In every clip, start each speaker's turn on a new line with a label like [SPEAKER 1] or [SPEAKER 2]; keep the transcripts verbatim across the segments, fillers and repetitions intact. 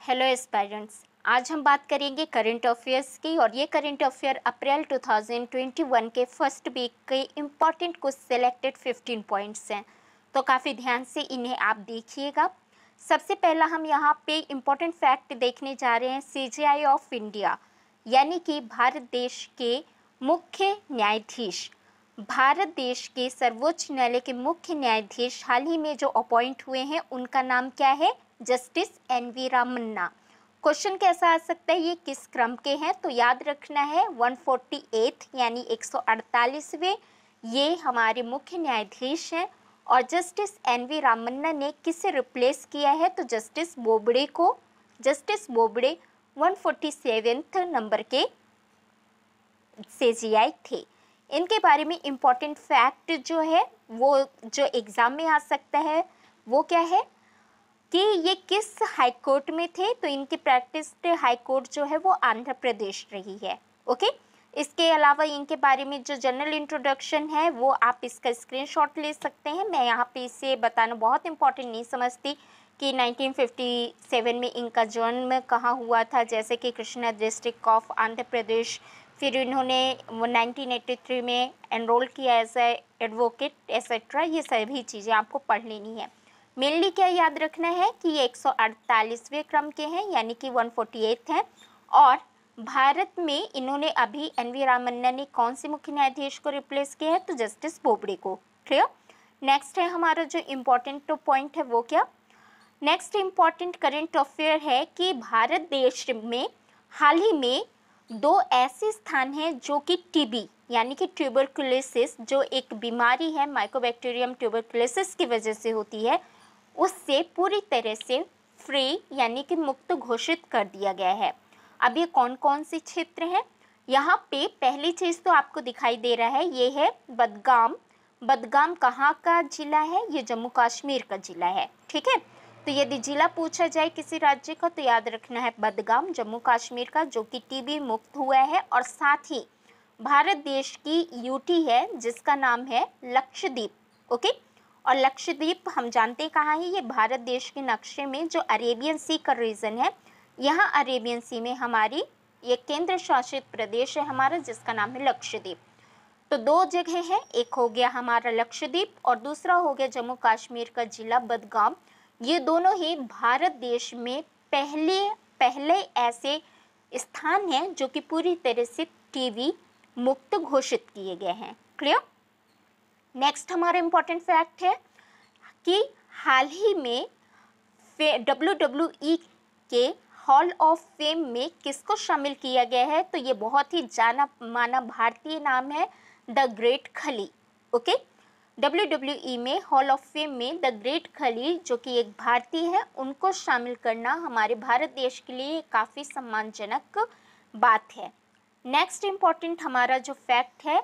[SPEAKER 1] Hello aspirants, आज हम बात करेंगे करंट अफेयर्स की और ये करंट अफेयर अप्रैल दो हज़ार इक्कीस के फर्स्ट वीक के इम्पॉर्टेंट कुछ सिलेक्टेड पंद्रह पॉइंट्स हैं, तो काफ़ी ध्यान से इन्हें आप देखिएगा। सबसे पहला हम यहाँ पे इम्पॉर्टेंट फैक्ट देखने जा रहे हैं सीजेआई ऑफ इंडिया, यानी कि भारत देश के मुख्य न्यायाधीश। भारत देश के सर्वोच्च न्यायालय के मुख्य न्यायाधीश हाल ही में जो अपॉइंट हुए हैं उनका नाम क्या है? Justice N V Ramana. Question कैसा आ सकता है, ये किस क्रम के हैं? तो याद रखना है एक सौ अड़तालीस यानी एक सौ अड़तालीसवें ये हमारे मुख्य न्यायाधीश हैं। और जस्टिस एन वी रामन्ना ने किसे रिप्लेस किया है? तो जस्टिस बोबड़े को। जस्टिस बोबड़े एक सौ सैंतालीसवें नंबर के सीजेआई थे। इनके बारे में इम्पॉर्टेंट फैक्ट जो है वो जो एग्ज़ाम में आ सकता है वो क्या है कि ये किस हाई कोर्ट में थे? तो इनकी प्रैक्टिस हाई कोर्ट जो है वो आंध्र प्रदेश रही है। ओके, इसके अलावा इनके बारे में जो जनरल इंट्रोडक्शन है वो आप इसका स्क्रीनशॉट ले सकते हैं। मैं यहाँ पे इसे बताना बहुत इंपॉर्टेंट नहीं समझती कि उन्नीस सौ सत्तावन में इनका जन्म कहाँ हुआ था, जैसे कि कृष्णा डिस्ट्रिक्ट ऑफ आंध्र प्रदेश। फिर इन्होंने उन्नीस सौ तिरासी में एनरोल किया एज ए एडवोकेट एसेट्रा। ये सभी चीज़ें आपको पढ़ लेनी है। मेनली क्या याद रखना है कि ये एक सौ अड़तालीसवें क्रम के हैं, यानी कि एक सौ अड़तालीस हैं। और भारत में इन्होंने अभी एन वी रामन्ना ने कौन से मुख्य न्यायाधीश को रिप्लेस किया है? तो जस्टिस बोबड़े को। क्लियर। नेक्स्ट है हमारा जो इम्पोर्टेंट पॉइंट है वो क्या? नेक्स्ट इम्पॉर्टेंट करंट अफेयर है कि भारत देश में हाल ही में दो ऐसे स्थान हैं जो कि टीबी यानी कि ट्यूबरकुलोसिस, जो एक बीमारी है माइकोबैक्टीरियम ट्यूबरकुलोसिस की वजह से होती है, उससे पूरी तरह से फ्री यानी कि मुक्त घोषित कर दिया गया है। अब ये कौन कौन से क्षेत्र हैं? यहाँ पे पहली चीज़ तो आपको दिखाई दे रहा है, ये है बदगाम। बदगाम कहाँ का जिला है? ये जम्मू कश्मीर का जिला है। ठीक है, तो यदि जिला पूछा जाए किसी राज्य का तो याद रखना है बदगाम जम्मू कश्मीर का, जो कि टीबी मुक्त हुआ है। और साथ ही भारत देश की यूटी है जिसका नाम है लक्षद्वीप। ओके, और लक्षद्वीप हम जानते हैं कहाँ है? ये भारत देश के नक्शे में जो अरेबियन सी का रीजन है, यहाँ अरेबियन सी में हमारी ये केंद्र शासित प्रदेश है हमारा जिसका नाम है लक्षद्वीप। तो दो जगह हैं, एक हो गया हमारा लक्षद्वीप और दूसरा हो गया जम्मू कश्मीर का जिला बदगाम। ये दोनों ही भारत देश में पहले पहले ऐसे स्थान हैं जो कि पूरी तरह से टीबी मुक्त घोषित किए गए हैं। क्लियर। नेक्स्ट हमारा इम्पोर्टेंट फैक्ट है कि हाल ही में डब्ल्यू डब्ल्यू ई के हॉल ऑफ फेम में किसको शामिल किया गया है? तो ये बहुत ही जाना माना भारतीय नाम है, the great Khali. Okay, W W E में हॉल ऑफ फेम में द ग्रेट खली जो कि एक भारतीय है, उनको शामिल करना हमारे भारत देश के लिए काफ़ी सम्मानजनक बात है। नेक्स्ट इम्पॉर्टेंट हमारा जो फैक्ट है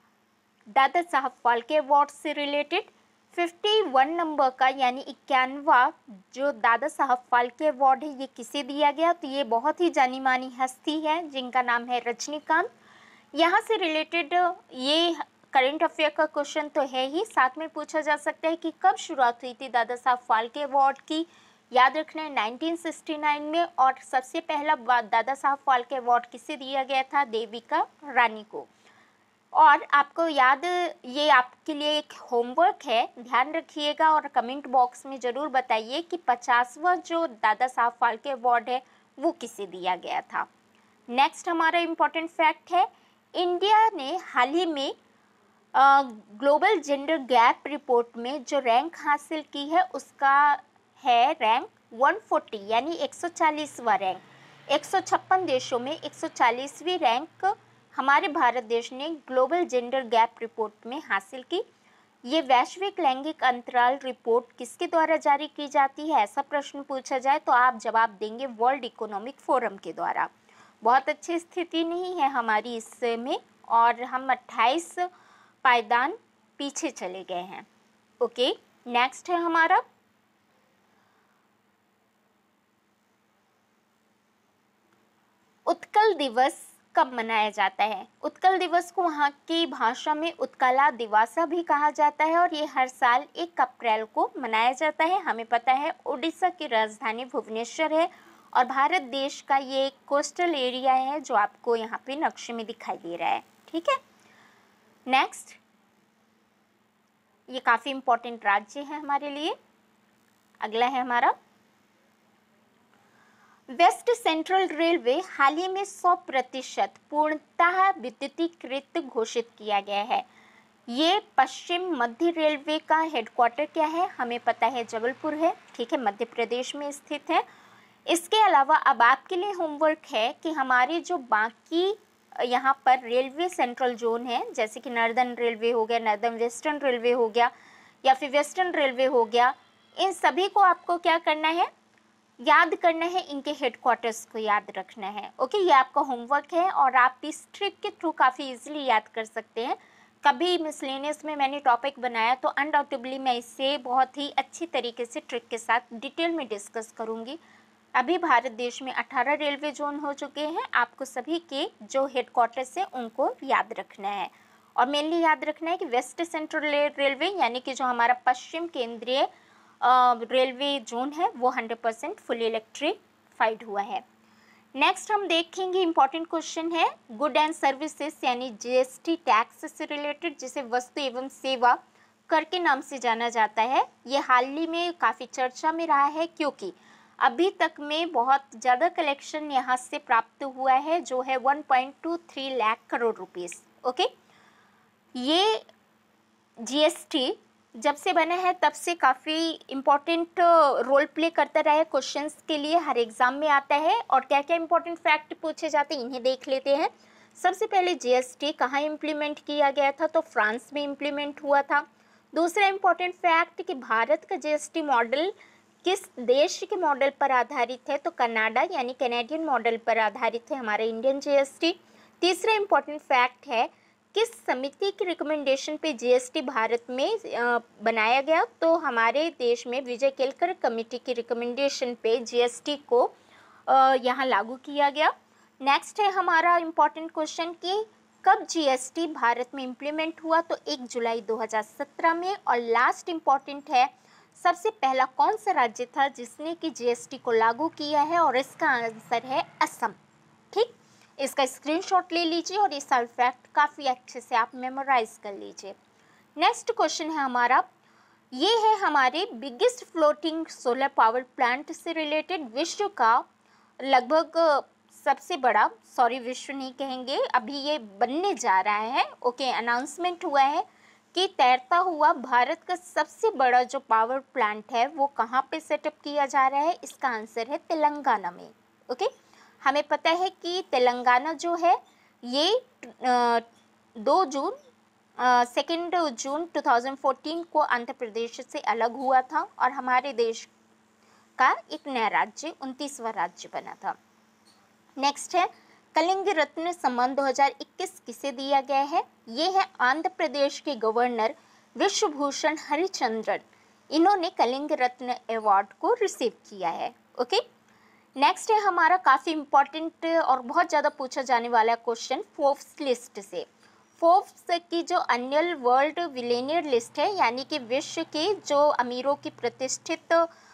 [SPEAKER 1] दादा साहब फाल्के अवार्ड से रिलेटेड इक्यावन नंबर का यानी इक्यानवा जो दादा साहब फाल्के अवार्ड है ये किसे दिया गया? तो ये बहुत ही जानी मानी हस्ती है जिनका नाम है रजनीकांत। यहाँ से रिलेटेड ये करंट अफेयर का क्वेश्चन तो है ही, साथ में पूछा जा सकता है कि कब शुरुआत हुई थी दादा साहब फाल्के अवार्ड की? याद रखना है उन्नीस सौ उनहत्तर में। और सबसे पहला दादा साहब फाल्के अवार्ड किसे दिया गया था? देविका रानी को। और आपको याद, ये आपके लिए एक होमवर्क है, ध्यान रखिएगा और कमेंट बॉक्स में ज़रूर बताइए कि पचासवां जो दादा साहब फाल्के अवार्ड है वो किसे दिया गया था। नेक्स्ट हमारा इम्पोर्टेंट फैक्ट है इंडिया ने हाल ही में ग्लोबल जेंडर गैप रिपोर्ट में जो रैंक हासिल की है उसका है रैंक एक सौ चालीस यानी एक सौ चालीसवां रैंक। एक सौ छप्पन देशों में एक सौ चालीसवीं रैंक हमारे भारत देश ने ग्लोबल जेंडर गैप रिपोर्ट में हासिल की। ये वैश्विक लैंगिक अंतराल रिपोर्ट किसके द्वारा जारी की जाती है? ऐसा प्रश्न पूछा जाए तो आप जवाब देंगे वर्ल्ड इकोनॉमिक फोरम के द्वारा। बहुत अच्छी स्थिति नहीं है हमारी इसमें और हम अट्ठाईस पायदान पीछे चले गए हैं। ओके, नेक्स्ट है हमारा उत्कल दिवस कब मनाया जाता है? उत्कल दिवस को वहाँ की भाषा में उत्कला दिवासा भी कहा जाता है और ये हर साल एक अप्रैल को मनाया जाता है। हमें पता है उड़ीसा की राजधानी भुवनेश्वर है और भारत देश का ये कोस्टल एरिया है जो आपको यहाँ पे नक्शे में दिखाई दे रहा है। ठीक है, नेक्स्ट, ये काफ़ी इम्पोर्टेंट राज्य है हमारे लिए। अगला है हमारा वेस्ट सेंट्रल रेलवे हाल ही में सौ प्रतिशत पूर्णतः विद्युतीकृत घोषित किया गया है। ये पश्चिम मध्य रेलवे का हेडक्वार्टर क्या है, हमें पता है जबलपुर है। ठीक है, मध्य प्रदेश में स्थित है। इसके अलावा अब आपके लिए होमवर्क है कि हमारे जो बाकी यहाँ पर रेलवे सेंट्रल जोन है, जैसे कि नॉर्दर्न रेलवे हो गया, नॉर्दर्न वेस्टर्न रेलवे हो गया या फिर वेस्टर्न रेलवे हो गया, इन सभी को आपको क्या करना है, याद करना है, इनके हेडक्वार्टर्स को याद रखना है। ओके, ये आपका होमवर्क है और आप इस ट्रिक के थ्रू काफ़ी इजीली याद कर सकते हैं। कभी मिसलेनियस में मैंने टॉपिक बनाया तो अनडाउटेबली मैं इससे बहुत ही अच्छी तरीके से ट्रिक के साथ डिटेल में डिस्कस करूँगी। अभी भारत देश में अठारह रेलवे जोन हो चुके हैं। आपको सभी के जो हेडक्वार्टर्स है उनको याद रखना है और मेनली याद रखना है कि वेस्ट सेंट्रल रेलवे यानी कि जो हमारा पश्चिम केंद्रीय रेलवे जोन है वो हंड्रेड परसेंट फुली इलेक्ट्रिफाइड हुआ है। नेक्स्ट हम देखेंगे, इंपॉर्टेंट क्वेश्चन है गुड एंड सर्विसेज यानी जीएसटी टैक्स से रिलेटेड, जिसे वस्तु एवं सेवा कर के नाम से जाना जाता है। ये हाल ही में काफ़ी चर्चा में रहा है क्योंकि अभी तक में बहुत ज़्यादा कलेक्शन यहाँ से प्राप्त हुआ है जो है one point two three lakh crore rupees. Okay, ये जीएसटी जब से बना है तब से काफ़ी इम्पोर्टेंट रोल प्ले करता रहा है क्वेश्चंस के लिए, हर एग्ज़ाम में आता है। और क्या क्या इम्पोर्टेंट फैक्ट पूछे जाते हैं इन्हें देख लेते हैं। सबसे पहले जीएसटी कहाँ इम्प्लीमेंट किया गया था, तो फ्रांस में इम्प्लीमेंट हुआ था। दूसरा इम्पोर्टेंट फैक्ट कि भारत का जीएसटी मॉडल किस देश के मॉडल पर आधारित है, तो कनाडा यानी कैनेडियन मॉडल पर आधारित है हमारा इंडियन जीएसटी। तीसरा इम्पोर्टेंट फैक्ट है किस समिति की रिकमेंडेशन पे जीएसटी भारत में बनाया गया, तो हमारे देश में विजय केलकर कमेटी की रिकमेंडेशन पे जीएसटी को यहाँ लागू किया गया। नेक्स्ट है हमारा इम्पोर्टेंट क्वेश्चन कि कब जीएसटी भारत में इम्प्लीमेंट हुआ, तो एक जुलाई दो हज़ार सत्रह में। और लास्ट इम्पोर्टेंट है सबसे पहला कौन सा राज्य था जिसने कि जीएसटी को लागू किया है, और इसका आंसर है असम। ठीक, इसका स्क्रीनशॉट ले लीजिए और ये सारे फैक्ट काफ़ी अच्छे से आप मेमोराइज कर लीजिए। नेक्स्ट क्वेश्चन है हमारा, ये है हमारे biggest floating solar power plant से रिलेटेड, विश्व का लगभग सबसे बड़ा, सॉरी विश्व नहीं कहेंगे, अभी ये बनने जा रहा है। ओके, अनाउंसमेंट हुआ है कि तैरता हुआ भारत का सबसे बड़ा जो पावर प्लांट है वो कहाँ पे सेटअप किया जा रहा है, इसका आंसर है तेलंगाना में। ओके, हमें पता है कि तेलंगाना जो है ये दो जून सेकेंड जून दो हज़ार चौदह को आंध्र प्रदेश से अलग हुआ था और हमारे देश का एक नया राज्य उनतीसवां राज्य बना था। नेक्स्ट है कलिंग रत्न सम्मान दो हज़ार इक्कीस किसे दिया गया है, ये है आंध्र प्रदेश के गवर्नर विश्वभूषण हरिचंद्रन, इन्होंने कलिंग रत्न अवार्ड को रिसीव किया है। ओके, नेक्स्ट है हमारा काफ़ी इम्पोर्टेंट और बहुत ज़्यादा पूछा जाने वाला क्वेश्चन फोर्ब्स लिस्ट से। फोर्ब्स की जो एनुअल वर्ल्ड बिलियनियर लिस्ट है यानी कि विश्व के जो अमीरों की प्रतिष्ठित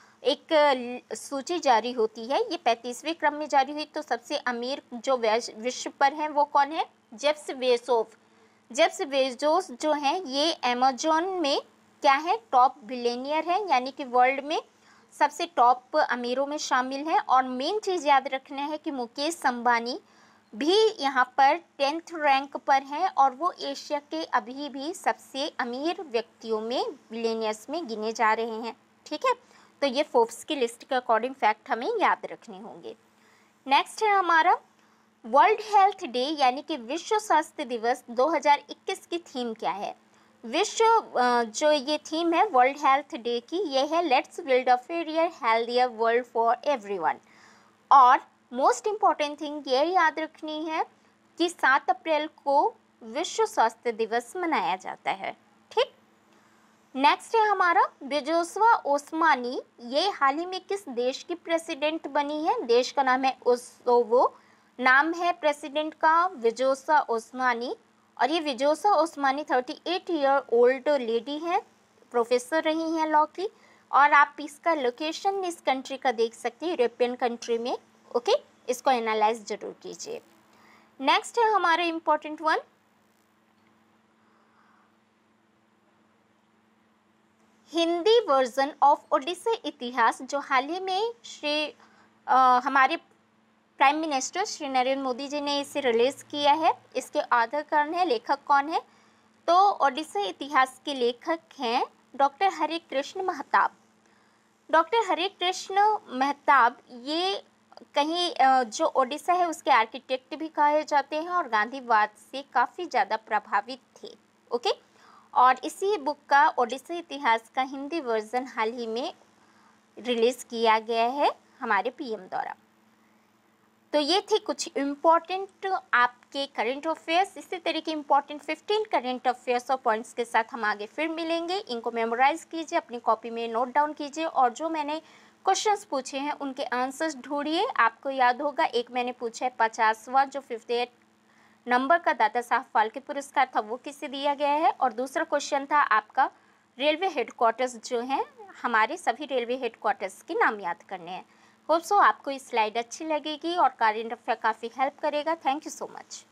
[SPEAKER 1] एक सूची जारी होती है, ये पैंतीसवें क्रम में जारी हुई। तो सबसे अमीर जो विश्व पर हैं वो कौन है, जेफ्स बेजोस। जेफ्स बेजोस जो हैं ये अमेजोन में क्या है, टॉप बिलियनियर है यानी कि वर्ल्ड में सबसे टॉप अमीरों में शामिल हैं। और मेन चीज़ याद रखना है कि मुकेश अंबानी भी यहाँ पर टेंथ रैंक पर हैं और वो एशिया के अभी भी सबसे अमीर व्यक्तियों में बिलियनियर्स में गिने जा रहे हैं। ठीक है, तो ये फोर्ब्स की लिस्ट के अकॉर्डिंग फैक्ट हमें याद रखने होंगे। नेक्स्ट है हमारा वर्ल्ड हेल्थ डे यानी कि विश्व स्वास्थ्य दिवस दो हज़ार इक्कीस की थीम क्या है। विश्व जो ये थीम है वर्ल्ड हेल्थ डे की, ये है let's build a fair healthier world for everyone. और मोस्ट इम्पॉर्टेंट थिंग ये याद रखनी है कि सात अप्रैल को विश्व स्वास्थ्य दिवस मनाया जाता है। ठीक, नेक्स्ट है हमारा बेजोस्वा ओस्मानी, ये हाल ही में किस देश की प्रेसिडेंट बनी है, देश का नाम है कोसोवो, नाम है प्रेसिडेंट का बेजोस्वा ओस्मानी। और ये बेजोस्वा ओस्मानी अड़तीस ईयर ओल्ड लेडी है, प्रोफेसर रही हैं लॉ की। और आप इसका लोकेशन इस कंट्री का देख सकते हैं, यूरोपियन कंट्री में ओके, इसको एनालाइज जरूर कीजिए। नेक्स्ट है हमारा important one, Hindi version of Odisha Itihas, जो हाल ही में श्री आ, हमारे प्राइम मिनिस्टर श्री नरेंद्र मोदी जी ने इसे रिलीज़ किया है। इसके ऑथर कौन है, लेखक कौन है? तो ओडिसी इतिहास के लेखक हैं डॉक्टर हरे कृष्ण महताब। डॉक्टर हरे कृष्ण महताब ये कहीं जो ओडिशा है उसके आर्किटेक्ट भी कहे जाते हैं और गांधीवाद से काफ़ी ज़्यादा प्रभावित थे। ओके, और इसी बुक का ओडिसी इतिहास का हिंदी वर्जन हाल ही में रिलीज़ किया गया है हमारे पीएम द्वारा। तो ये थे कुछ इम्पॉर्टेंट आपके करंट अफेयर्स। इसी तरह के इम्पॉर्टेंट फिफ्टीन करंट अफेयर्स और पॉइंट्स के साथ हम आगे फिर मिलेंगे। इनको मेमोराइज कीजिए, अपनी कॉपी में नोट डाउन कीजिए और जो मैंने क्वेश्चंस पूछे हैं उनके आंसर्स ढूंढिए। आपको याद होगा एक मैंने पूछा है पचासवां जो फिफ्टी एट नंबर का दादा साहब फाल्के पुरस्कार था वो किसे दिया गया है, और दूसरा क्वेश्चन था आपका रेलवे हेडक्वार्टर्स जो हैं हमारे सभी रेलवे हेडक्वार्टर्स के नाम याद करने हैं। होप सो आपको ये स्लाइड अच्छी लगेगी और करेंट अफेयर काफ़ी हेल्प करेगा। Thank you so much.